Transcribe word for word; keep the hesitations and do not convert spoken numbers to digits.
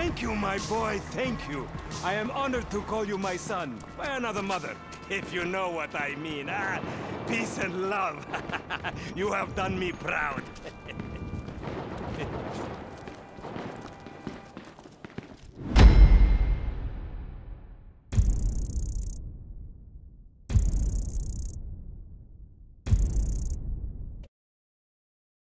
Thank you, my boy, thank you. I am honored to call you my son, by another mother, if you know what I mean. Ah, peace and love. You have done me proud.